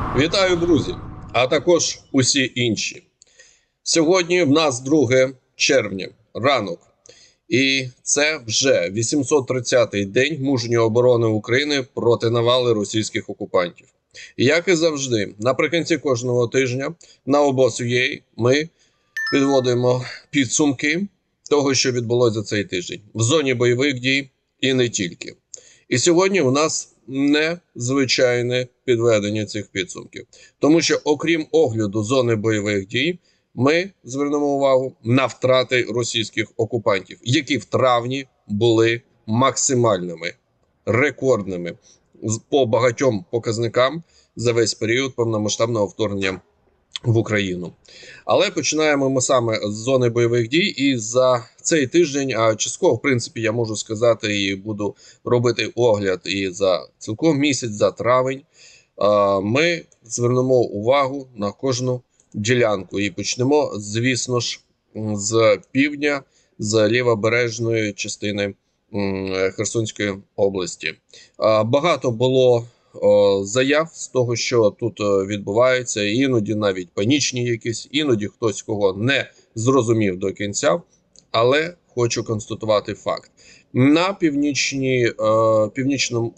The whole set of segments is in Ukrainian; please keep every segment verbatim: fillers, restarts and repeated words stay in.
Вітаю, друзі, а також усі інші. Сьогодні в нас друге червня, ранок. І це вже вісімсот тридцятий день мужньої оборони України проти навали російських окупантів. І як і завжди, наприкінці кожного тижня на обоз.ua ми підводимо підсумки того, що відбулося за цей тиждень в зоні бойових дій і не тільки. І сьогодні у нас незвичайне підведення цих підсумків. Тому що, окрім огляду зони бойових дій, ми звернемо увагу на втрати російських окупантів, які в травні були максимальними, рекордними по багатьом показникам за весь період повномасштабного вторгнення в Україну. Але починаємо ми саме з зони бойових дій, і за цей тиждень, а частково, в принципі, я можу сказати, і буду робити огляд і за цілком місяць, за травень, ми звернемо увагу на кожну ділянку. І почнемо, звісно ж, з півдня, з лівобережної частини Херсонської області. Багато було заяв з того, що тут відбувається, іноді навіть панічні якісь, іноді хтось кого не зрозумів до кінця, але хочу констатувати факт. На північній, північному,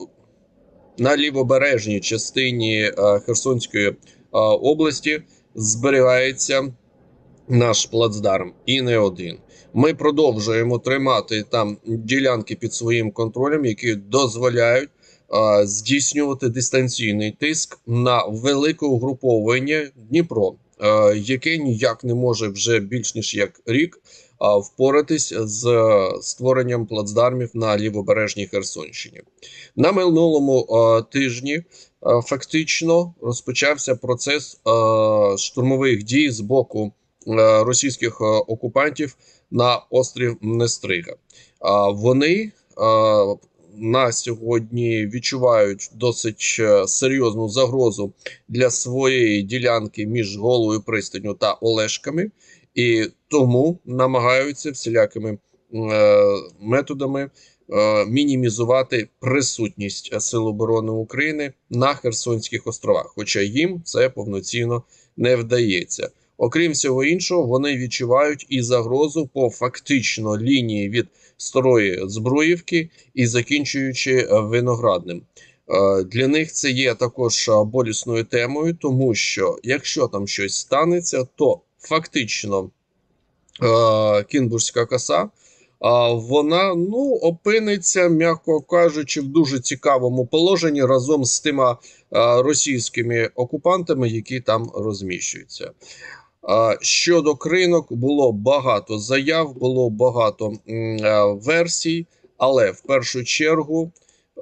на лівобережній частині Херсонської області зберігається наш плацдарм, і не один. Ми продовжуємо тримати там ділянки під своїм контролем, які дозволяють а, здійснювати дистанційний тиск на велике угруповання Дніпро, а, яке ніяк не може вже більш ніж як рік а, впоратись з створенням плацдармів на лівобережній Херсонщині. На минулому а, тижні а, фактично розпочався процес а, штурмових дій з боку а, російських а, окупантів на острів Нестрига. А, вони а, на сьогодні відчувають досить серйозну загрозу для своєї ділянки між Голою пристанню та Олешками, і тому намагаються всілякими е, методами е, мінімізувати присутність Сил оборони України на Херсонських островах, хоча їм це повноцінно не вдається. Окрім всього іншого, вони відчувають і загрозу по фактично лінії від Старої Збруївки і закінчуючи Виноградним. Для них це є також болісною темою, тому що якщо там щось станеться, то фактично Кінбурзька коса, вона, ну, опиниться, м'яко кажучи, в дуже цікавому положенні разом з тими російськими окупантами, які там розміщуються. Щодо кринок, було багато заяв, було багато версій, але в першу чергу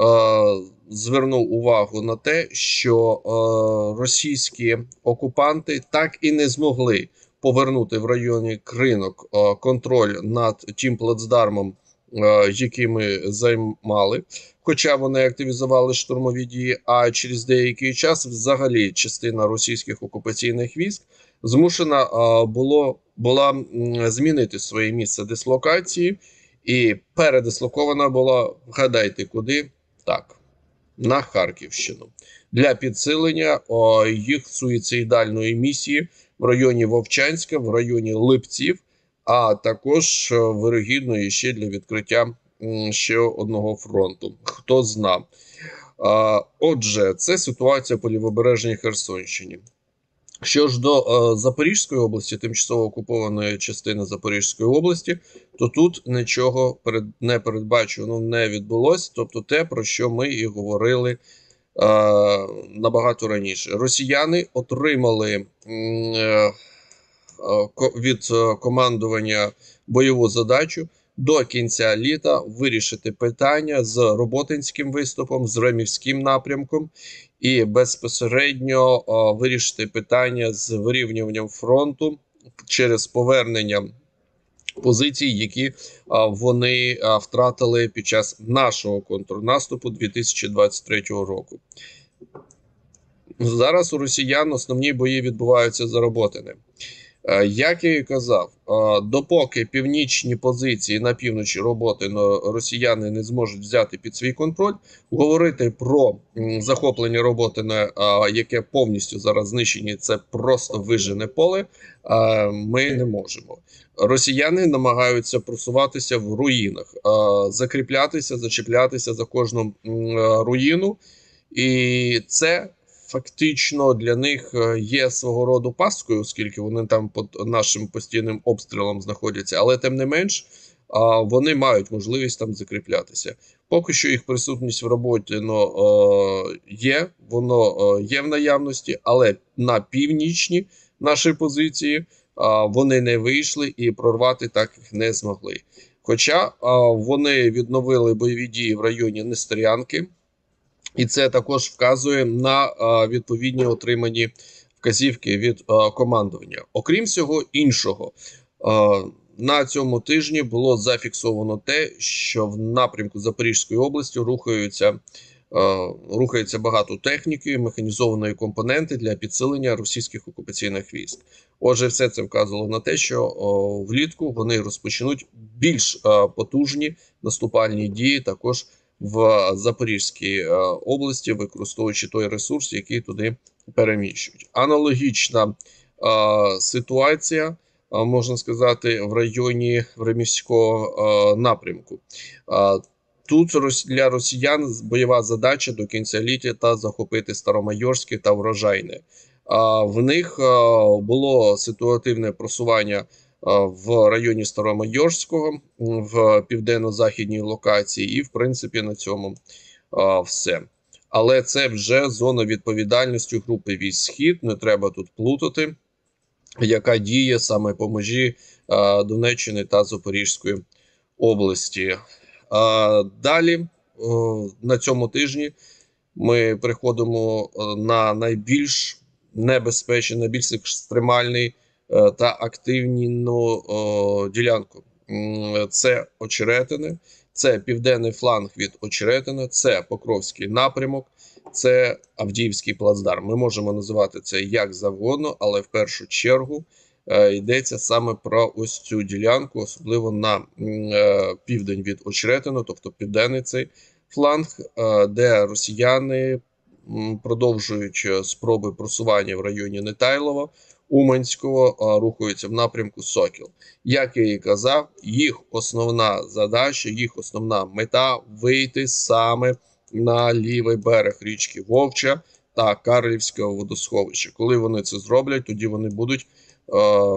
звернув увагу на те, що російські окупанти так і не змогли повернути в районі кринок контроль над тим плацдармом, який ми займали, хоча вони активізували штурмові дії, а через деякий час взагалі частина російських окупаційних військ змушена було, була змінити своє місце дислокації і передислокована була, вгадайте куди, так, на Харківщину, для підсилення о, їх суїцидальної місії в районі Вовчанська, в районі Липців, а також вирогідно і ще для відкриття м, ще одного фронту, хто зна. А, отже, це ситуація по лівобережній Херсонщині. Що ж до е, Запорізької області, тимчасово окупованої частини Запорізької області, то тут нічого перед, не передбачено, не відбулося. Тобто те, про що ми і говорили е, набагато раніше. Росіяни отримали е, від командування бойову задачу до кінця літа вирішити питання з Роботинським виступом, з Ремівським напрямком і безпосередньо о, вирішити питання з вирівнюванням фронту через повернення позицій, які о, вони о, втратили під час нашого контрнаступу дві тисячі двадцять третього року. Зараз у росіян основні бої відбуваються за Роботине. Як я і казав, допоки північні позиції на півночі роботи росіяни не зможуть взяти під свій контроль, говорити про захоплення роботи, на яке повністю зараз знищені, це просто вижене поле, ми не можемо. Росіяни намагаються просуватися в руїнах, закріплятися, зачіплятися за кожну руїну, і це фактично для них є свого роду пасткою, оскільки вони там під нашим постійним обстрілом знаходяться, але тим не менш вони мають можливість там закріплятися. Поки що їх присутність в роботі ну, є, воно є в наявності, але на північні наші позиції вони не вийшли і прорвати так їх не змогли. Хоча вони відновили бойові дії в районі Нестерянки, і це також вказує на а, відповідні отримані вказівки від а, командування. Окрім всього іншого, а, на цьому тижні було зафіксовано те, що в напрямку Запорізької області рухаються, а, рухається багато техніки, механізованої компоненти для підсилення російських окупаційних військ. Отже, все це вказувало на те, що о, влітку вони розпочнуть більш а, потужні наступальні дії також в Запорізькій е, області, використовуючи той ресурс, який туди переміщують. Аналогічна е, ситуація, е, можна сказати, в районі Времівського е, напрямку. Е, тут для росіян бойова задача до кінця літа захопити Старомайорське та Врожайне. Е, в них е, було ситуативне просування в районі Старомайорського, в південно-західній локації, і, в принципі, на цьому а, все. Але це вже зона відповідальності групи військ «Схід», не треба тут плутати, яка діє саме по межі а, Донеччини та Запорізької області. А, далі, а, на цьому тижні, ми приходимо на найбільш небезпечний, найбільш екстремальний та активну о, ділянку. Це Очеретине, це південний фланг від Очеретина, це Покровський напрямок, це Авдіївський плацдарм. Ми можемо називати це як завгодно, але в першу чергу е, йдеться саме про ось цю ділянку, особливо на е, південь від Очеретину, тобто південний цей фланг, е, де росіяни м, продовжують спроби просування в районі Нетайлова, Уманського, рухаються в напрямку Сокіл. Як я і казав, їх основна задача, їх основна мета – вийти саме на лівий берег річки Вовча та Карлівського водосховища. Коли вони це зроблять, тоді вони будуть е,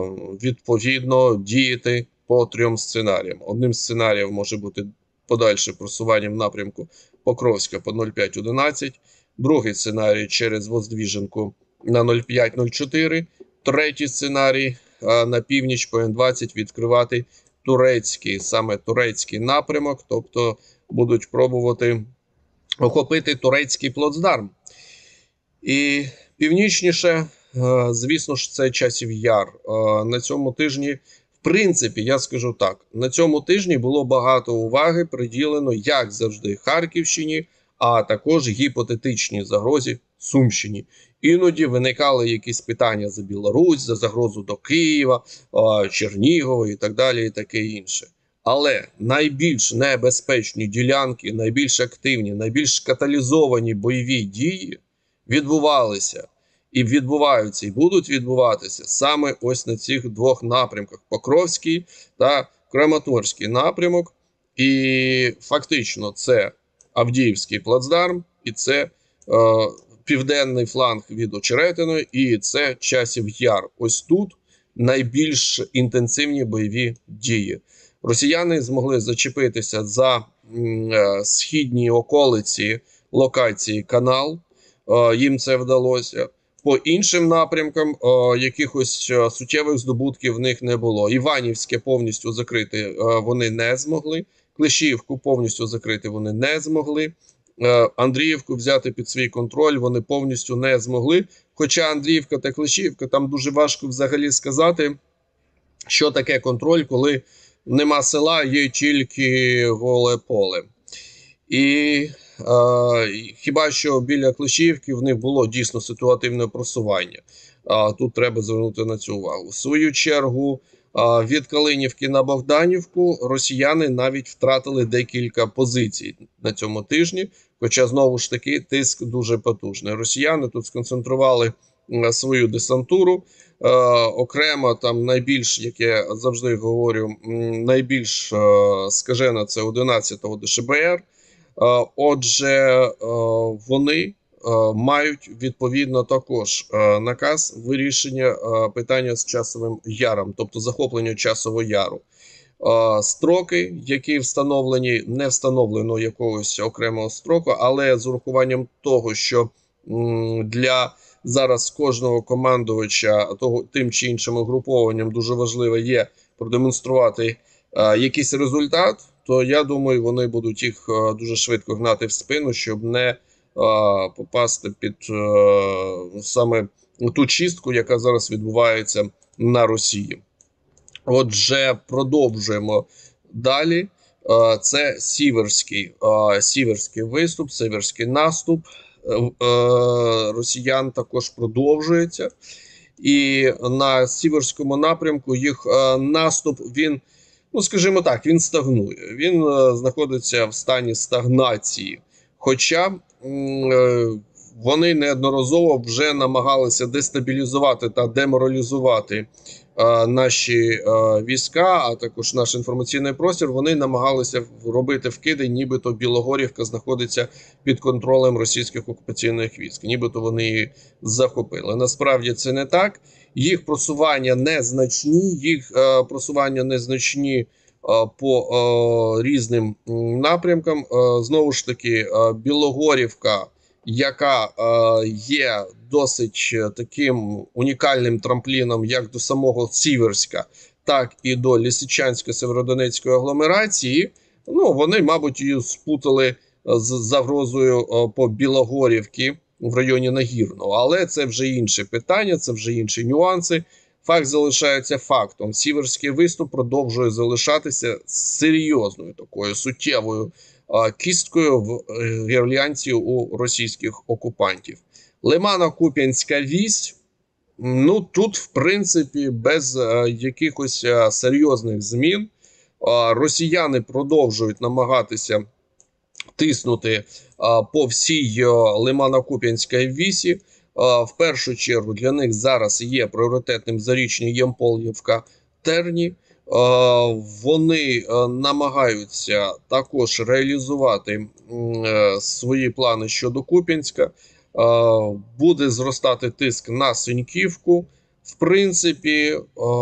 відповідно діяти по трьом сценаріям. Одним з сценаріїв може бути подальше просування в напрямку Покровська по нуль п'ять одинадцять, другий сценарій через Воздвіженку на нуль п'ять нуль чотири, третій сценарій на північ по ен двадцять відкривати турецький, саме турецький напрямок, тобто будуть пробувати охопити турецький плацдарм. І північніше, звісно ж, це Часів Яр. На цьому тижні, в принципі, я скажу так, на цьому тижні було багато уваги приділено, як завжди, Харківщині, а також гіпотетичній загрозі Сумщині. Іноді виникали якісь питання за Білорусь, за загрозу до Києва, Чернігова і так далі, і таке інше. Але найбільш небезпечні ділянки, найбільш активні, найбільш каталізовані бойові дії відбувалися і відбуваються, і будуть відбуватися саме ось на цих двох напрямках – Покровський та Краматорський напрямок. І фактично це Авдіївський плацдарм, і це е, південний фланг від Очеретиної, і це Часів Яр. Ось тут найбільш інтенсивні бойові дії. Росіяни змогли зачепитися за е, східні околиці локації Канал, е, їм це вдалося. По іншим напрямкам е, якихось е, суттєвих здобутків в них не було. Іванівське повністю закрити е, вони не змогли, Клещіївку повністю закрити вони не змогли, е, Андріївку взяти під свій контроль вони повністю не змогли. Хоча Андріївка та Клещіївка, там дуже важко взагалі сказати, що таке контроль, коли нема села, є тільки голе поле. І хіба що біля Клещіївки в них було дійсно ситуативне просування. Тут треба звернути на цю увагу. В свою чергу, від Калинівки на Богданівку росіяни навіть втратили декілька позицій на цьому тижні, хоча, знову ж таки, тиск дуже потужний. Росіяни тут сконцентрували свою десантуру. Окремо, там найбільш, як я завжди говорю, найбільш скажена це одинадцята Д Ш Б Р. Отже, вони мають відповідно також наказ вирішення питання з Часовим Яром, тобто захоплення Часового Яру. Строки, які встановлені, не встановлено якогось окремого строку, але з урахуванням того, що для зараз кожного командувача того, тим чи іншим угрупованням дуже важливо є продемонструвати а, якийсь результат, то я думаю, вони будуть їх а, дуже швидко гнати в спину, щоб не а, попасти під а, саме ту чистку, яка зараз відбувається на Росії. Отже, продовжуємо далі. А, це сіверський, а, сіверський виступ, сіверський наступ росіян також продовжується, і на сіверському напрямку їх наступ, він, ну скажімо так, він стагнує, він знаходиться в стані стагнації, хоча вони неодноразово вже намагалися дестабілізувати та деморалізувати наші війська, а також наш інформаційний простір. Вони намагалися робити вкиди, нібито Білогорівка знаходиться під контролем російських окупаційних військ, нібито вони її захопили. Насправді це не так. Їх просування незначні, їх е, просування незначні е, по е, різним напрямкам. Е, знову ж таки, е, Білогорівка, яка е, є досить таким унікальним трампліном як до самого Сіверська, так і до Лисичансько-Сєвєродонецької агломерації, ну, вони, мабуть, її спутали з загрозою е, по Білогорівці в районі Нагірного. Але це вже інше питання, це вже інші нюанси. Факт залишається фактом. Сіверський виступ продовжує залишатися серйозною такою суттєвою кісткою в гірлянці у російських окупантів. Лимано-Куп'янська вісь, ну тут, в принципі, без якихось серйозних змін. Росіяни продовжують намагатися тиснути по всій Лимано-Куп'янській вісі. В першу чергу для них зараз є пріоритетним зарічні Ямполівка, Терні. Вони намагаються також реалізувати свої плани щодо Куп'янська. Буде зростати тиск на Синьківку. В принципі,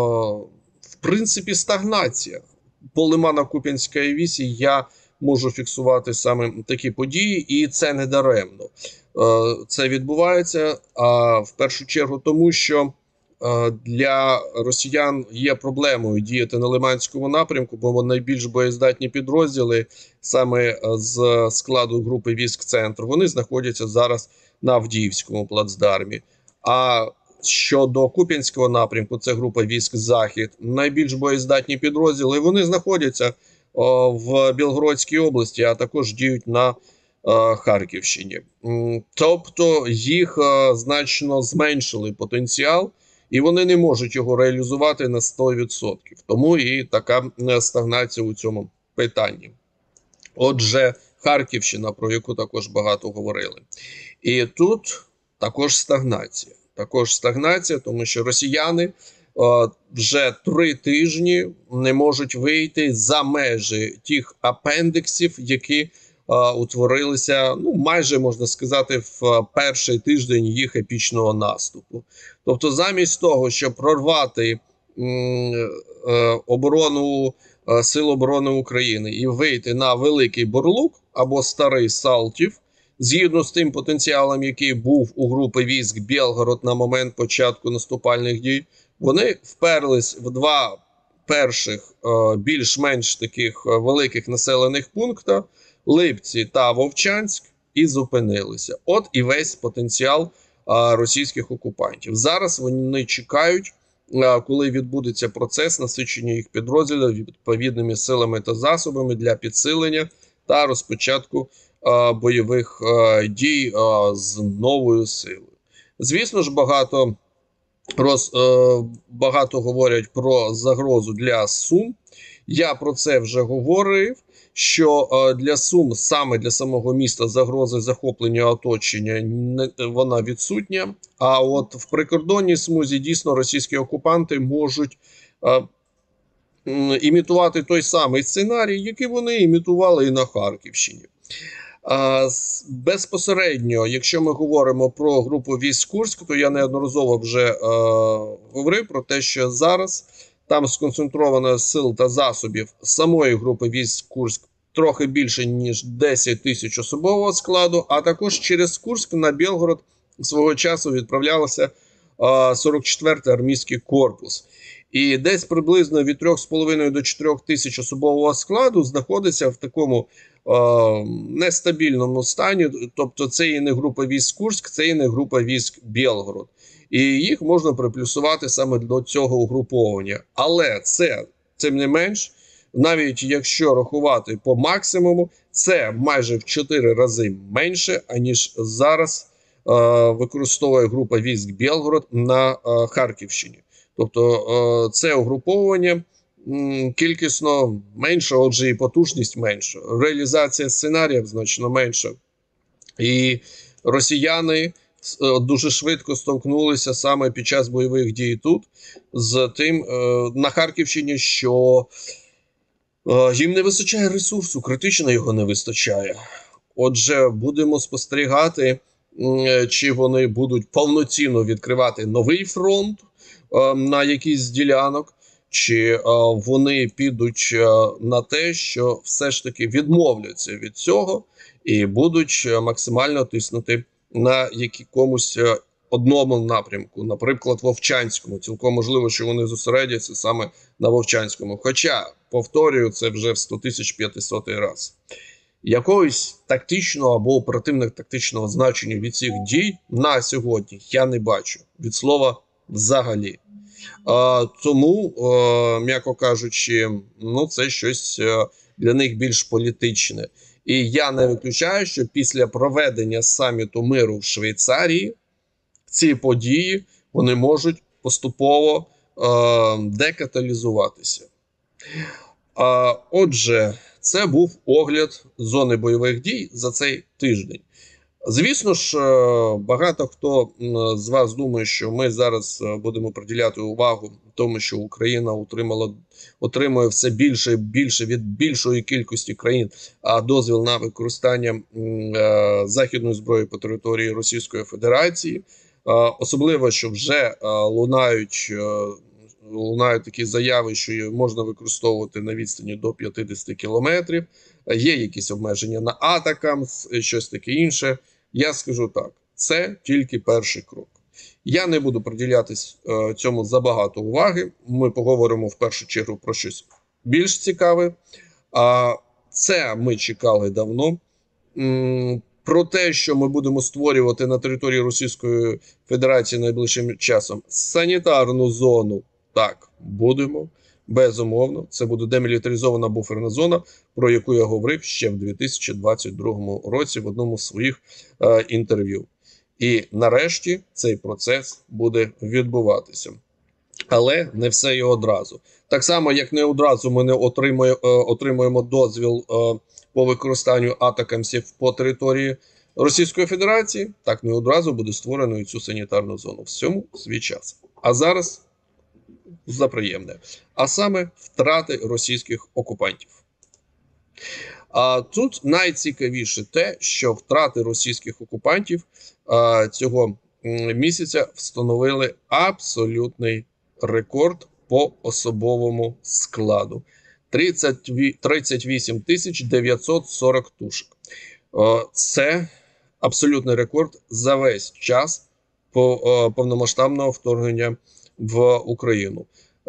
в принципі, стагнація. По Лимано-Куп'янській вісі я можу фіксувати саме такі події, і це не даремно. Це відбувається а в першу чергу тому, що для росіян є проблемою діяти на Лиманському напрямку, бо найбільш боєздатні підрозділи саме з складу групи військ «Центр», вони знаходяться зараз на Авдіївському плацдармі. А щодо Куп'янського напрямку, це група військ «Захід», найбільш боєздатні підрозділи, вони знаходяться о, в Білгородській області, а також діють на о, Харківщині. Тобто їх о, значно зменшили потенціал, і вони не можуть його реалізувати на сто відсотків. Тому і така стагнація у цьому питанні. Отже, Харківщина, про яку також багато говорили. І тут також стагнація. Також стагнація, тому що росіяни о, вже три тижні не можуть вийти за межі тих апендиксів, які о, утворилися, ну, майже, можна сказати, в перший тиждень їх епічного наступу. Тобто замість того, щоб прорвати м, е, оборону, е, Сил оборони України і вийти на Великий Бурлук або Старий Салтів, згідно з тим потенціалом, який був у групи військ Білгород на момент початку наступальних дій, вони вперлись в два перших е, більш-менш таких великих населених пункти – Липці та Вовчанськ, і зупинилися. От і весь потенціал е, російських окупантів. Зараз вони чекають, е, коли відбудеться процес насичення їх підрозділів відповідними силами та засобами для підсилення та розпочатку бойових дій з новою силою. Звісно ж, багато, роз, багато говорять про загрозу для Сум. Я про це вже говорив, що для Сум, саме для самого міста, загрози захоплення оточення вона відсутня. А от в прикордонній смузі дійсно російські окупанти можуть імітувати той самий сценарій, який вони імітували і на Харківщині. Безпосередньо, якщо ми говоримо про групу військ Курськ, то я неодноразово вже е, говорив про те, що зараз там сконцентровано сил та засобів самої групи військ Курськ трохи більше, ніж десять тисяч особового складу, а також через Курськ на Білгород свого часу відправлялося е, сорок четвертий армійський корпус. І десь приблизно від трьох з половиною до чотирьох тисяч особового складу знаходиться в такому е, нестабільному стані. Тобто це і не група військ Курськ, це і не група військ Білгород. І їх можна приплюсувати саме до цього угруповання. Але це, тим не менш, навіть якщо рахувати по максимуму, це майже в чотири рази менше, аніж зараз е, використовує група військ Білгород на е, Харківщині. Тобто це угруповування кількісно менше, отже і потужність менша. Реалізація сценаріїв значно менша. І росіяни дуже швидко стовкнулися саме під час бойових дій тут з тим на Харківщині, що їм не вистачає ресурсу, критично його не вистачає. Отже, будемо спостерігати, чи вони будуть повноцінно відкривати новий фронт на якийсь з ділянок, чи вони підуть на те, що все ж таки відмовляться від цього і будуть максимально тиснути на якомусь одному напрямку, наприклад, Вовчанському. Цілком можливо, що вони зосередяться саме на Вовчанському. Хоча, повторюю, це вже в сто тисяч п'ятисотий раз. Якогось тактичного або оперативно-тактичного значення від цих дій на сьогодні я не бачу. Від слова взагалі. А, тому, а, м'яко кажучи, ну це щось а, для них більш політичне. І я не виключаю, що після проведення саміту миру в Швейцарії ці події вони можуть поступово а, декаталізуватися. А, отже, це був огляд зони бойових дій за цей тиждень. Звісно ж, багато хто з вас думає, що ми зараз будемо приділяти увагу тому, що Україна отримала, отримує все більше і більше від більшої кількості країн дозвіл на використання західної зброї по території Російської Федерації. Особливо, що вже лунають, лунають такі заяви, що можна використовувати на відстані до п'ятдесят кілометрів. Є якісь обмеження на атакамс, щось таке інше. Я скажу так, це тільки перший крок. Я не буду приділяти е, цьому забагато уваги. Ми поговоримо в першу чергу про щось більш цікаве. А це ми чекали давно. М, про те, що ми будемо створювати на території Російської Федерації найближчим часом санітарну зону, так, будемо. Безумовно, це буде демілітаризована буферна зона, про яку я говорив ще в дві тисячі двадцять другому році в одному з своїх е, інтерв'ю. І нарешті цей процес буде відбуватися. Але не все і одразу. Так само, як не одразу ми не отримує, е, отримуємо дозвіл е, по використанню атакамсів по території Російської Федерації, так не одразу буде створено і цю санітарну зону. Всьому свій час. А зараз за приємне. А саме втрати російських окупантів. А тут найцікавіше те, що втрати російських окупантів а, цього місяця встановили абсолютний рекорд по особовому складу. тридцять вісім тисяч дев'ятсот сорок тушок. А, це абсолютний рекорд за весь час по, а, повномасштабного вторгнення в Україну.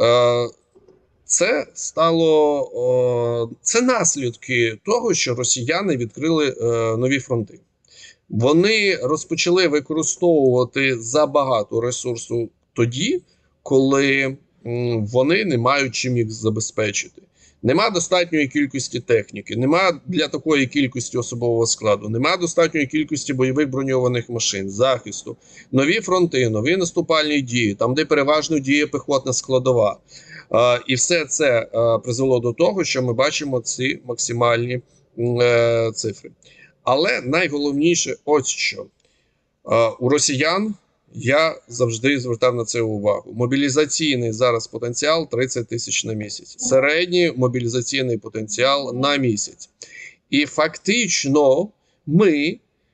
Це стало це наслідки того, що росіяни відкрили нові фронти. Вони розпочали використовувати забагато ресурсу тоді, коли вони не мають чим їх забезпечити. Нема достатньої кількості техніки, нема для такої кількості особового складу, нема достатньої кількості бойових броньованих машин, захисту, нові фронти, нові наступальні дії, там, де переважно діє піхотна складова. Е, і все це е, призвело до того, що ми бачимо ці максимальні е, цифри. Але найголовніше ось що. Е, у росіян, я завжди звертав на це увагу, мобілізаційний зараз потенціал тридцять тисяч на місяць. Середній мобілізаційний потенціал на місяць. І фактично ми е,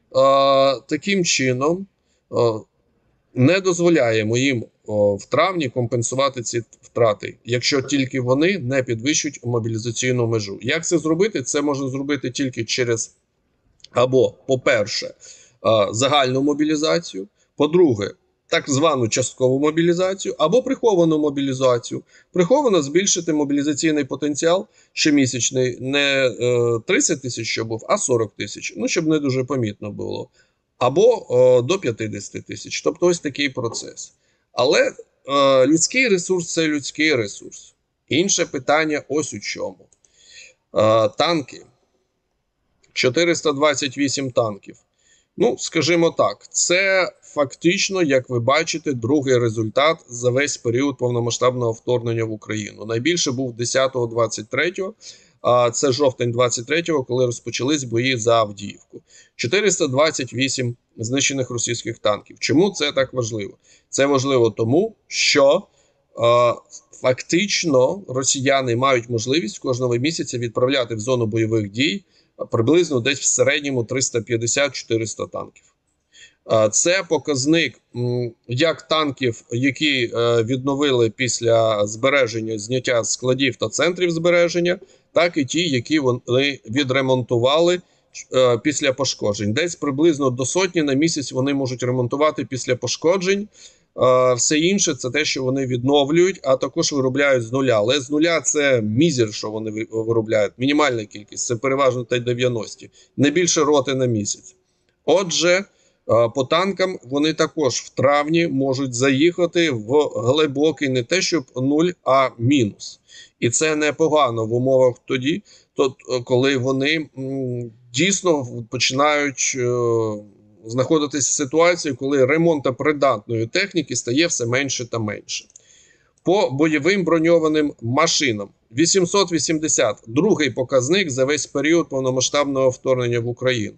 таким чином е, не дозволяємо їм е, в травні компенсувати ці втрати, якщо тільки вони не підвищують мобілізаційну межу. Як це зробити? Це можна зробити тільки через або, по-перше, е, загальну мобілізацію, по-друге, так звану часткову мобілізацію або приховану мобілізацію. Приховано збільшити мобілізаційний потенціал щомісячний не е, тридцять тисяч, що був, а сорок тисяч. Ну, щоб не дуже помітно було. Або е, до п'ятдесят тисяч. Тобто ось такий процес. Але е, людський ресурс – це людський ресурс. Інше питання ось у чому. Е, танки. чотириста двадцять вісім танків. Ну, скажімо так, це фактично, як ви бачите, другий результат за весь період повномасштабного вторгнення в Україну. Найбільше був десятого двадцять третього, а це жовтень двадцять третього, коли розпочались бої за Авдіївку. чотириста двадцять вісім знищених російських танків. Чому це так важливо? Це важливо тому, що е, фактично росіяни мають можливість кожного місяця відправляти в зону бойових дій приблизно десь в середньому триста п'ятдесят - чотириста танків. Це показник як танків, які відновили після збереження, зняття складів та центрів збереження, так і ті, які вони відремонтували після пошкоджень. Десь приблизно до сотні на місяць вони можуть ремонтувати після пошкоджень. Все інше – це те, що вони відновлюють, а також виробляють з нуля. Але з нуля – це мізер, що вони виробляють, мінімальна кількість, це переважно Т дев'яносто, не більше роти на місяць. Отже, по танкам вони також в травні можуть заїхати в глибокий не те, щоб нуль, а мінус. І це непогано в умовах тоді, коли вони дійсно починають знаходитися в ситуації, коли ремонтопридатної техніки стає все менше та менше. По бойовим броньованим машинам вісімсот вісімдесят, другий показник за весь період повномасштабного вторгнення в Україну.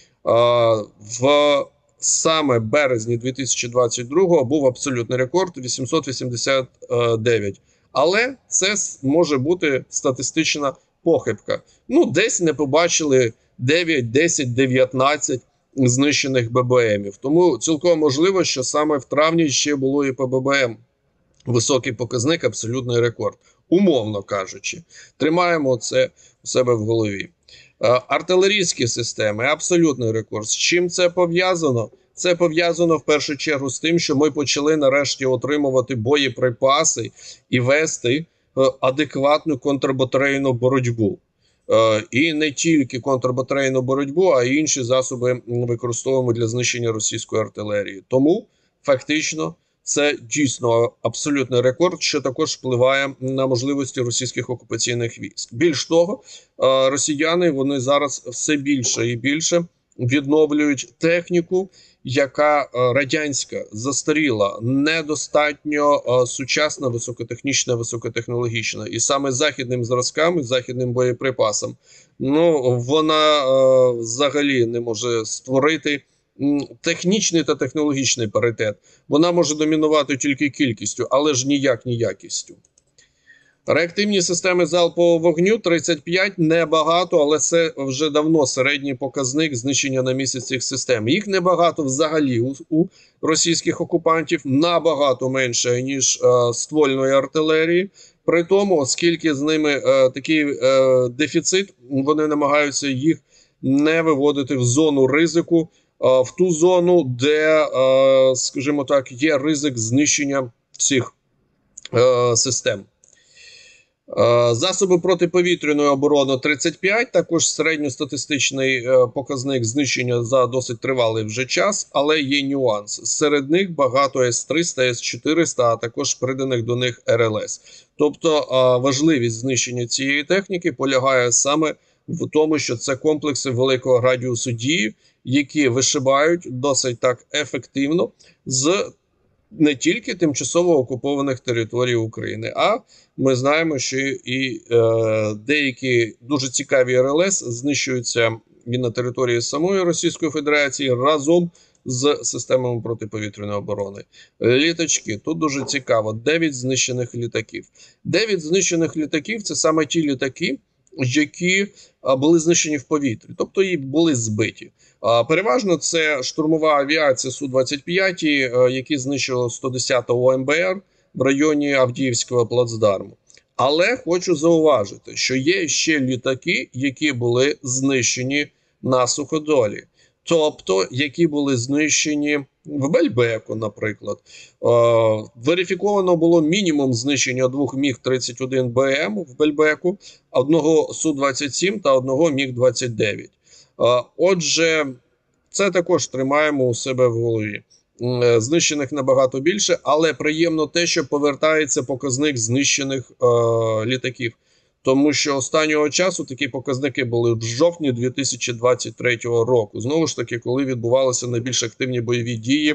В саме березні дві тисячі двадцять другого був абсолютний рекорд вісімсот вісімдесят дев'ять. Але це може бути статистична похибка. Ну, десь не побачили дев'ять, десять, дев'ятнадцять знищених Б Б Емів. Тому цілком можливо, що саме в травні ще було і по Б Б Ем високий показник, абсолютний рекорд. Умовно кажучи. Тримаємо це у себе в голові. Артилерійські системи – абсолютний рекорд. З чим це пов'язано? Це пов'язано в першу чергу з тим, що ми почали нарешті отримувати боєприпаси і вести адекватну контрбатарейну боротьбу. І не тільки контрбатарейну боротьбу, а й інші засоби використовуємо для знищення російської артилерії. Тому фактично це дійсно абсолютний рекорд, що також впливає на можливості російських окупаційних військ. Більш того, росіяни вони зараз все більше і більше відновлюють техніку, яка радянська, застаріла, недостатньо сучасна, високотехнічна, високотехнологічна. І саме західним зразкам, західним боєприпасам, ну, вона е, взагалі не може створити технічний та технологічний паритет. Вона може домінувати тільки кількістю, але ж ніяк не якістю. Реактивні системи залпового вогню тридцять п'ять, небагато, але це вже давно середній показник знищення на місяць цих систем. Їх небагато взагалі у, у російських окупантів, набагато менше, ніж е, ствольної артилерії. При тому, оскільки з ними е, такий е, дефіцит, вони намагаються їх не виводити в зону ризику, е, в ту зону, де, е, скажімо так, є ризик знищення цих е, систем. Засоби протиповітряної оборони тридцять п'ять, також середньостатистичний показник знищення за досить тривалий вже час, але є нюанс. Серед них багато С триста, С чотириста, а також приданих до них Р Л С. Тобто важливість знищення цієї техніки полягає саме в тому, що це комплекси великого радіусу дії, які вишибають досить так ефективно з не тільки тимчасово окупованих територій України, а ми знаємо, що і е, деякі дуже цікаві Р Л С знищуються і на території самої Російської Федерації разом з системами протиповітряної оборони. Літачки. Тут дуже цікаво. дев'ять знищених літаків. дев'ять знищених літаків – це саме ті літаки, які були знищені в повітрі, тобто і були збиті. Переважно це штурмова авіація Су двадцять п'ять, які знищили сто десяту О Ем Бе Ер в районі Авдіївського плацдарму. Але хочу зауважити, що є ще літаки, які були знищені на суходолі. Тобто, які були знищені в Бельбеку, наприклад. Е, верифіковано було мінімум знищення двох Міг тридцять один Б М в Бельбеку, одного Су двадцять сім та одного Міг двадцять дев'ять. Е, отже, це також тримаємо у себе в голові. Е, знищених набагато більше, але приємно те, що повертається показник знищених е, літаків. Тому що останнього часу такі показники були в жовтні дві тисячі двадцять третього року. Знову ж таки, коли відбувалися найбільш активні бойові дії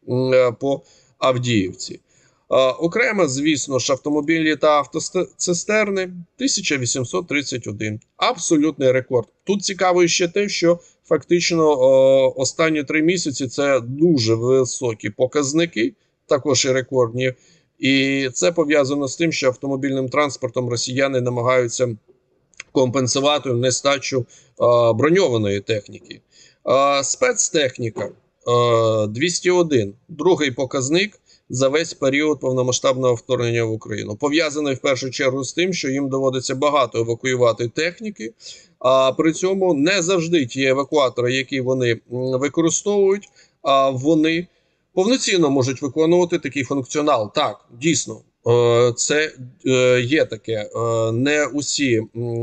по Авдіївці. Окремо, звісно ж, автомобілі та автоцистерни тисяча вісімсот тридцять один. Абсолютний рекорд. Тут цікаво ще те, що фактично останні три місяці це дуже високі показники, також і рекордні. І це пов'язано з тим, що автомобільним транспортом росіяни намагаються компенсувати нестачу а, броньованої техніки. А, спецтехніка а, двісті один, другий показник за весь період повномасштабного вторгнення в Україну. Пов'язаний в першу чергу з тим, що їм доводиться багато евакуювати техніки, а при цьому не завжди ті евакуатори, які вони використовують, а вони повноцінно можуть виконувати такий функціонал. Так, дійсно, це є таке. Не усі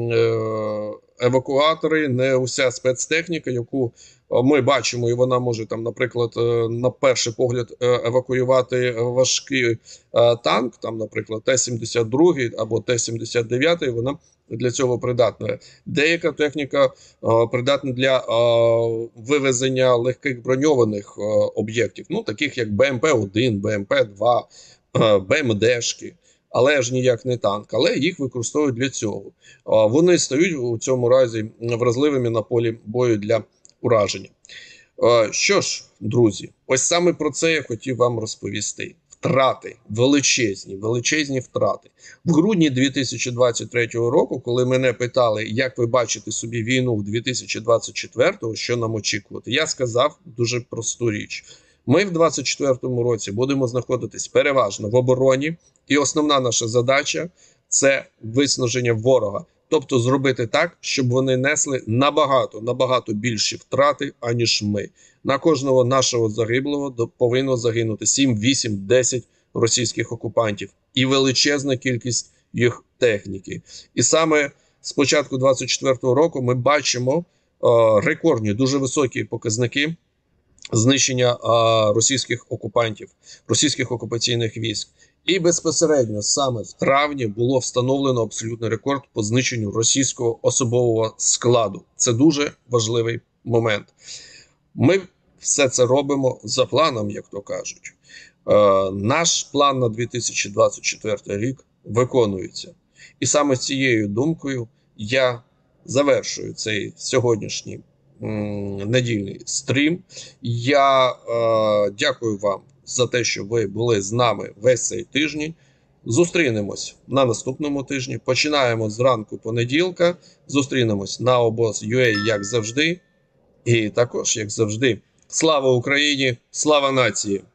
евакуатори, не уся спецтехніка, яку ми бачимо, і вона може, там, наприклад, на перший погляд евакуювати важкий танк, там, наприклад, Т сімдесят два або Т сімдесят дев'ять, вона для цього придатна. Деяка техніка а, придатна для а, вивезення легких броньованих а, об'єктів, ну, таких як Б М П один, Б М П два, а, Б М Дшки, але ж ніяк не танк, але їх використовують для цього. А, вони стають у цьому разі вразливими на полі бою для ураження. А, що ж, друзі, ось саме про це я хотів вам розповісти. Втрати, величезні, величезні втрати. В грудні дві тисячі двадцять третього року, коли мене питали, як ви бачите собі війну в дві тисячі двадцять четвертому, що нам очікувати, я сказав дуже просту річ. Ми в двадцять четвертому році будемо знаходитись переважно в обороні, і основна наша задача – це виснаження ворога. Тобто зробити так, щоб вони несли набагато, набагато більші втрати, аніж ми. На кожного нашого загиблого повинно загинути сім, вісім, десять російських окупантів. І величезна кількість їх техніки. І саме з початку двадцять четвертого року ми бачимо е, рекордні, дуже високі показники знищення е, російських окупантів, російських окупаційних військ. І безпосередньо саме в травні було встановлено абсолютний рекорд по знищенню російського особового складу. Це дуже важливий момент. Ми все це робимо за планом, як то кажуть. Е, наш план на дві тисячі двадцять четвертий рік виконується. І саме з цією думкою я завершую цей сьогоднішній м, недільний стрім. Я е, дякую вам за те, що ви були з нами весь цей тиждень. Зустрінемось на наступному тижні. Починаємо зранку понеділка. Зустрінемось на обоз точка ю а, як завжди. І також, як завжди, слава Україні, слава нації!